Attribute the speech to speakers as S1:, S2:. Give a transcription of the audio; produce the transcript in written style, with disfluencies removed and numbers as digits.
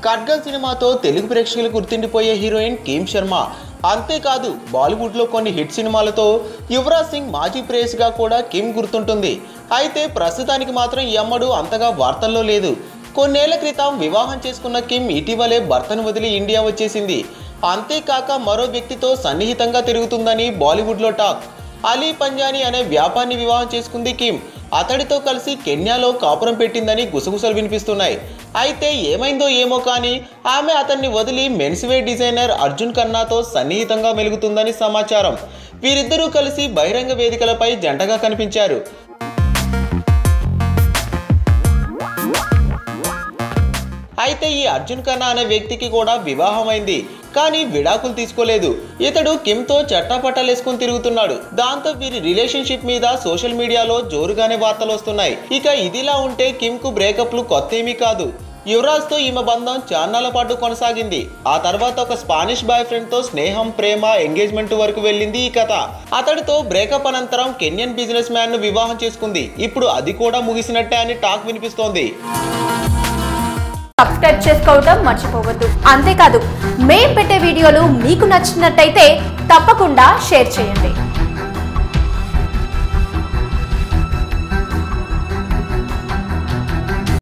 S1: ఖడ్గం సినిమాతో తెలుగు ప్రేక్షకులు గుర్తుండిపోయే హీరోయిన్ కిమ్ శర్మ. అంతేకాదు బాలీవుడ్లో కొన్ని హిట్ సినిమాలతో యువరాజ్ సింగ్ మాజీ ప్రేయస్గా కూడా కిమ్ గుర్తుంటుంది. అయితే ప్రస్తుతానికి మాత్రం ఈ అమ్మడు అంతగా వార్తల్లో లేదు. కొన్నేళ్ల క్రితం వివాహం చేసుకున్న కిమ్ ఇటీవలే భర్తను వదిలి ఇండియా వచ్చేసింది. అంతేకాక మరో వ్యక్తితో సన్నిహితంగా తిరుగుతుందని బాలీవుడ్లో టాక్. అలీ పంజానీ అనే వ్యాపారిని వివాహం చేసుకుంది కిమ్. అతడితో కలిసి కెన్యాలో కాపురం పెట్టిందని గుసగుసలు వినిపిస్తున్నాయి. అయితే ఏమైందో ఏమో కానీ ఆమె అతన్ని వదిలి మెన్స్వేర్ డిజైనర్ అర్జున్ ఖన్నాతో సన్నిహితంగా మెలుగుతుందని సమాచారం. వీరిద్దరూ కలిసి బహిరంగ వేదికలపై జంటగా కనిపించారు. అయితే ఈ అర్జున్ ఖన్నా అనే వ్యక్తికి కూడా వివాహమైంది, కానీ విడాకులు తీసుకోలేదు. ఇతడు కిమ్తో చట్టాపట్టాలేసుకుని తిరుగుతున్నాడు. దాంతో వీరి రిలేషన్షిప్ మీద సోషల్ మీడియాలో జోరుగానే వార్తలు వస్తున్నాయి. ఇక ఇదిలా ఉంటే కిమ్కు బ్రేకప్లు కొత్త ఏమీ కాదు. యువరాజ్తో ఈమె బంధం చాన్నాళ్ల పాటు కొనసాగింది. ఆ తర్వాత ఒక స్పానిష్ బాయ్ ఫ్రెండ్తో స్నేహం, ప్రేమ, ఎంగేజ్మెంట్ వరకు వెళ్ళింది ఈ కథ. అతడితో బ్రేకప్ అనంతరం కెన్యన్ బిజినెస్ మ్యాన్ ను వివాహం చేసుకుంది. ఇప్పుడు అది కూడా ముగిసినట్టే అని టాక్ వినిపిస్తోంది.
S2: సబ్స్క్రైబ్ చేసుకోవడం మర్చిపోవద్దు. అంతేకాదు మేం పెట్టే వీడియోలు మీకు నచ్చినట్టయితే తప్పకుండా షేర్ చేయండి.